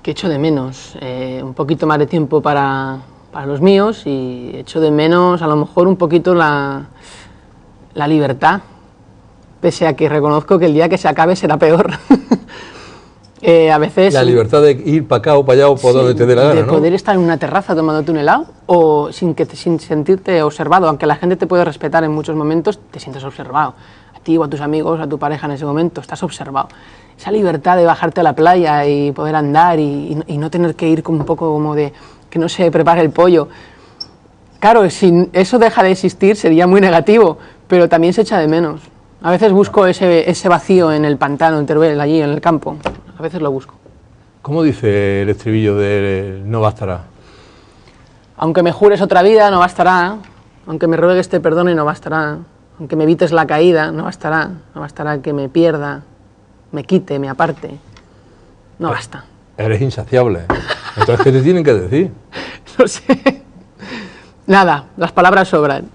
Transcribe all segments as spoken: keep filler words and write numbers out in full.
que echo de menos eh, un poquito más de tiempo para, para los míos y echo de menos a lo mejor un poquito la, la libertad, pese a que reconozco que el día que se acabe será peor. eh, a veces... La libertad de ir para acá o para allá o por sí, donde te dé la gana, de ¿no? poder estar en una terraza tomándote un helado o sin, que te, sin sentirte observado, aunque la gente te puede respetar en muchos momentos, te sientes observado. A ti o a tus amigos, a tu pareja en ese momento, estás observado. Esa libertad de bajarte a la playa y poder andar y, y, y no tener que ir con un poco como de que no se prepare el pollo. Claro, si eso deja de existir sería muy negativo, pero también se echa de menos. A veces busco ese, ese vacío en el pantano, en Teruel, allí en el campo. A veces lo busco. ¿Cómo dice el estribillo de No bastará? Aunque me jures otra vida, no bastará. Aunque me ruegues te perdone, no bastará. Aunque me evites la caída, no bastará. No bastará que me pierda, me quite, me aparte. No basta. Eres insaciable. Entonces, ¿qué te tienen que decir? No sé. Nada, las palabras sobran.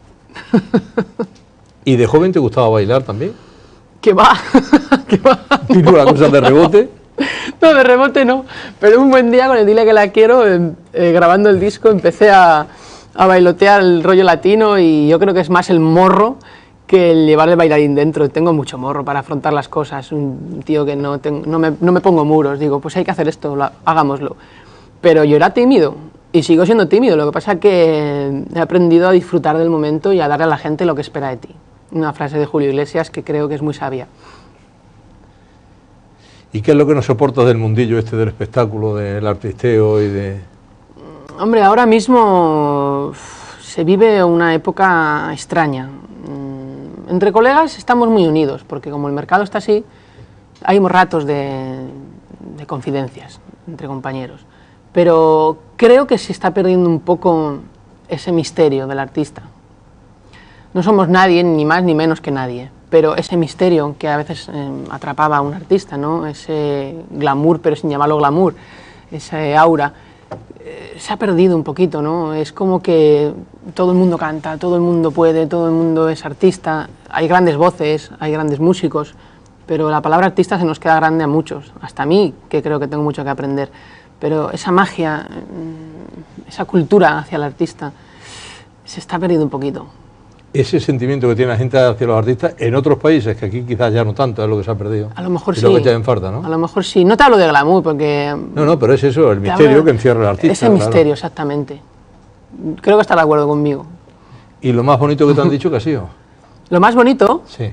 ¿Y de joven te gustaba bailar también? ¿Qué va? ¿Qué va? ¿Tipo la cosa de rebote? No, de rebote no. Pero un buen día con el Dile que la quiero, eh, eh, grabando el disco, empecé a, a bailotear el rollo latino y yo creo que es más el morro que el llevar el bailarín dentro. Tengo mucho morro para afrontar las cosas. Un tío que no, tengo, no, me, no me pongo muros. Digo, pues hay que hacer esto, lo, hagámoslo. Pero yo era tímido y sigo siendo tímido. Lo que pasa es que he aprendido a disfrutar del momento y a darle a la gente lo que espera de ti. Una frase de Julio Iglesias que creo que es muy sabia. ¿Y qué es lo que no soportas del mundillo este del espectáculo, del artisteo y de...? Hombre, ahora mismo se vive una época extraña. Entre colegas estamos muy unidos, porque como el mercado está así, hay ratos de, de confidencias entre compañeros. Pero creo que se está perdiendo un poco ese misterio del artista. No somos nadie, ni más ni menos que nadie, pero ese misterio que a veces eh, atrapaba a un artista, ¿no? Ese glamour, pero sin llamarlo glamour, ese aura, eh, se ha perdido un poquito, ¿no? Es como que todo el mundo canta, todo el mundo puede, todo el mundo es artista, hay grandes voces, hay grandes músicos, pero la palabra artista se nos queda grande a muchos, hasta a mí, que creo que tengo mucho que aprender, pero esa magia, esa cultura hacia el artista, se está perdiendo un poquito. Ese sentimiento que tiene la gente hacia los artistas en otros países, que aquí quizás ya no tanto, es lo que se ha perdido. A lo mejor y sí. lo que te en falta, ¿no? A lo mejor sí. No te hablo de glamour, porque... No, no, pero es eso, el misterio hablo... que encierra el artista. Ese misterio, claro. Exactamente. Creo que está de acuerdo conmigo. ¿Y lo más bonito que te han dicho que ha sido? ¿Lo más bonito? Sí.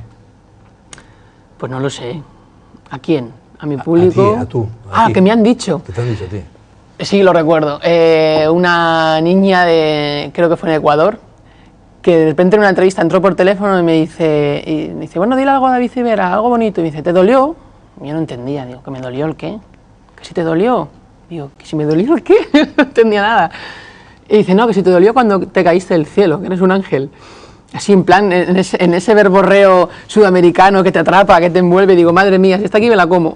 Pues no lo sé. ¿A quién? ¿A mi público? A ti, a tú. A ah, ti. que me han dicho. ¿Qué te han dicho a ti? Sí, lo recuerdo. Eh, una niña de, creo que fue en Ecuador, que de repente en una entrevista entró por teléfono y me dice, y me dice, bueno, dile algo a David Civera, algo bonito. Y me dice, ¿te dolió? Y yo no entendía, digo, ¿que me dolió el qué? ¿Que si te dolió? Digo, ¿que si me dolió el qué? No entendía nada. Y dice, no, que si te dolió cuando te caíste del cielo, que eres un ángel. Así en plan, en ese, en ese verborreo sudamericano que te atrapa, que te envuelve, digo, madre mía, si está aquí me la como.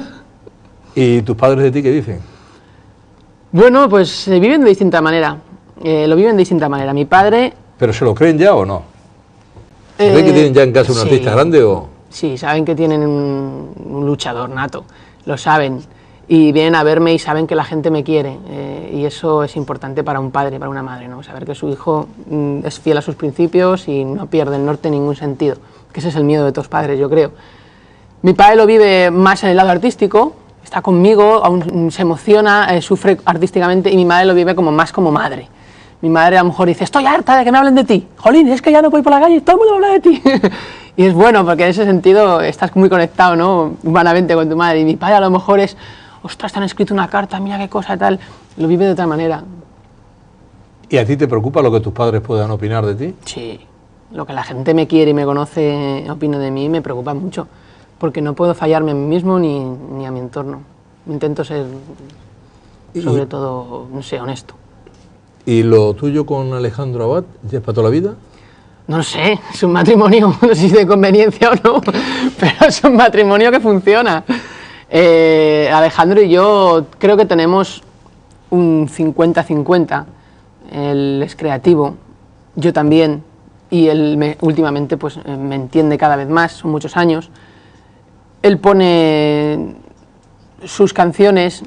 ¿Y tus padres de ti qué dicen? Bueno, pues se viven de distinta manera, eh, lo viven de distinta manera. Mi padre... ¿Pero se lo creen ya o no? ¿Se eh, creen que tienen ya en casa un sí, artista grande o...? Sí, saben que tienen un, un luchador nato, lo saben. Y vienen a verme y saben que la gente me quiere. Eh, y eso es importante para un padre, para una madre, ¿no? Saber que su hijo mm, es fiel a sus principios y no pierde el norte en ningún sentido. Que ese es el miedo de todos los padres, yo creo. Mi padre lo vive más en el lado artístico, está conmigo, aún se emociona, eh, sufre artísticamente, y mi madre lo vive como más como madre. Mi madre a lo mejor dice, estoy harta de que me hablen de ti. Jolín, es que ya no voy por la calle y todo el mundo habla de ti. Y es bueno, porque en ese sentido estás muy conectado, ¿no? Humanamente con tu madre. Y mi padre a lo mejor es, ostras, te han escrito una carta, mira qué cosa tal. Lo vive de otra manera. ¿Y a ti te preocupa lo que tus padres puedan opinar de ti? Sí. Lo que la gente me quiere y me conoce, opina de mí, me preocupa mucho. Porque no puedo fallarme a mí mismo ni, ni a mi entorno. Intento ser, sobre y, todo, no sé, honesto. ¿Y lo tuyo con Alejandro Abad ya es para toda la vida? No lo sé, es un matrimonio, no sé si de conveniencia o no, pero es un matrimonio que funciona. Eh, Alejandro y yo creo que tenemos un cincuenta cincuenta. Él es creativo, yo también, y él me, últimamente pues, me entiende cada vez más, son muchos años. Él pone sus canciones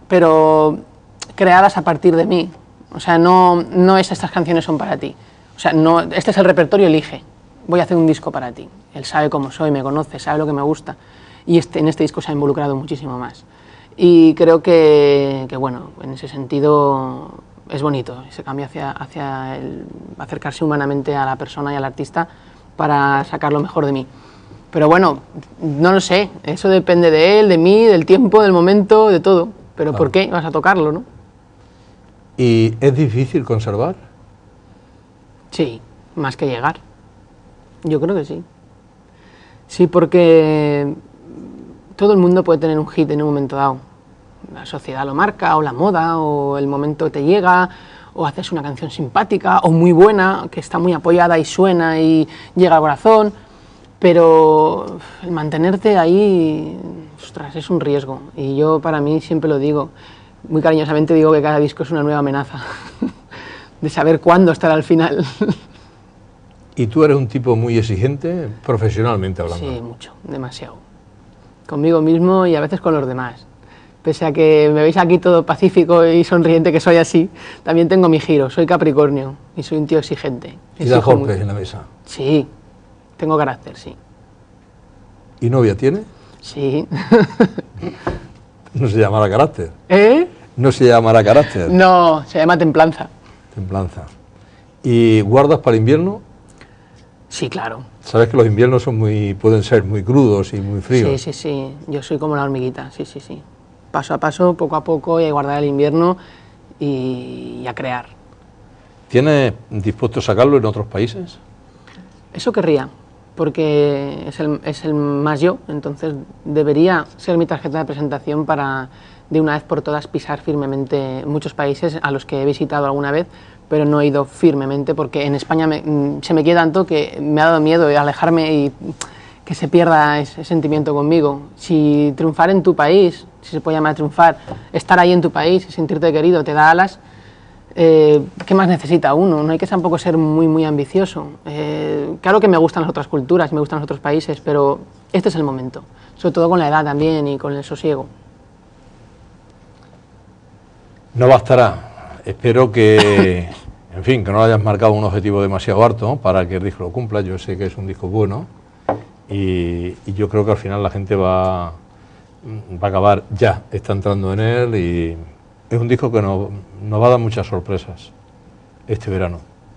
pero creadas a partir de mí. O sea, no, no es estas canciones son para ti. O sea, no, este es el repertorio, elige. Voy a hacer un disco para ti. Él sabe cómo soy, me conoce, sabe lo que me gusta. Y este, en este disco se ha involucrado muchísimo más. Y creo que, que bueno, en ese sentido es bonito, ese cambio hacia, hacia el acercarse humanamente a la persona y al artista para sacar lo mejor de mí. Pero bueno, no lo sé, eso depende de él, de mí, del tiempo, del momento, de todo. Pero claro. ¿Por qué vas a tocarlo, no? ¿Y es difícil conservar? Sí, más que llegar. Yo creo que sí. Sí, porque todo el mundo puede tener un hit en un momento dado. La sociedad lo marca, o la moda, o el momento te llega, o haces una canción simpática, o muy buena, que está muy apoyada y suena y llega al corazón, pero el mantenerte ahí, ostras, es un riesgo. Y yo para mí siempre lo digo, muy cariñosamente digo que cada disco es una nueva amenaza, de saber cuándo estará al final. ¿Y tú eres un tipo muy exigente, profesionalmente hablando? Sí, mucho, demasiado. Conmigo mismo y a veces con los demás. Pese a que me veis aquí todo pacífico y sonriente, que soy así, también tengo mi giro, soy Capricornio y soy un tío exigente. ¿Y das golpes en la mesa? Sí, tengo carácter, sí. ¿Y novia tiene? Sí. ¿No se llamará carácter? ¿Eh? ¿No se llamará carácter? No, se llama templanza. Templanza. ¿Y guardas para invierno? Sí, claro. Sabes que los inviernos son muy, pueden ser muy crudos y muy fríos. Sí, sí, sí. Yo soy como la hormiguita, sí, sí, sí. Paso a paso, poco a poco, y a guardar el invierno y, y a crear. ¿Tienes dispuesto a sacarlo en otros países? Eso querría, porque es el, es el más yo, entonces debería ser mi tarjeta de presentación para de una vez por todas pisar firmemente muchos países a los que he visitado alguna vez, pero no he ido firmemente porque en España me, se me quiere tanto que me ha dado miedo de alejarme y que se pierda ese sentimiento conmigo. Si triunfar en tu país, si se puede llamar triunfar, estar ahí en tu país y sentirte querido te da alas, eh, ¿qué más necesita uno? No hay que tampoco ser muy, muy ambicioso. Eh, claro que me gustan las otras culturas, me gustan los otros países, pero este es el momento, sobre todo con la edad también y con el sosiego. No bastará. Espero que, en fin, que no hayas marcado un objetivo demasiado harto para que el disco lo cumpla. Yo sé que es un disco bueno y, y yo creo que al final la gente va, va a acabar, ya está entrando en él y es un disco que nos, nos va a dar muchas sorpresas este verano.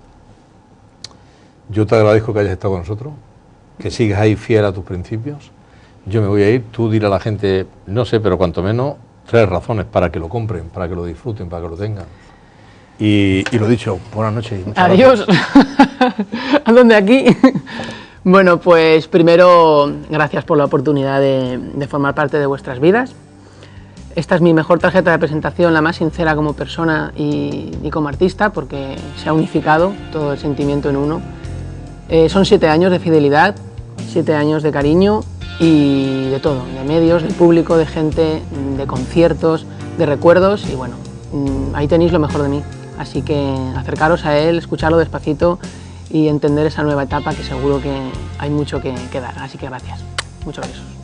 Yo te agradezco que hayas estado con nosotros, que sigas ahí fiel a tus principios. Yo me voy a ir, tú dile a la gente, no sé, pero cuanto menos, tres razones para que lo compren, para que lo disfruten, para que lo tengan. Y, y lo dicho, buenas noches. Y adiós. ¿A dónde aquí? Bueno, pues primero, gracias por la oportunidad de, de formar parte de vuestras vidas. Esta es mi mejor tarjeta de presentación, la más sincera como persona y, y como artista, porque se ha unificado todo el sentimiento en uno. Eh, son siete años de fidelidad, siete años de cariño y de todo, de medios, del público, de gente, de conciertos, de recuerdos y bueno, ahí tenéis lo mejor de mí. Así que acercaros a él, escucharlo despacito y entender esa nueva etapa que seguro que hay mucho que, que dar. Así que gracias, muchos besos.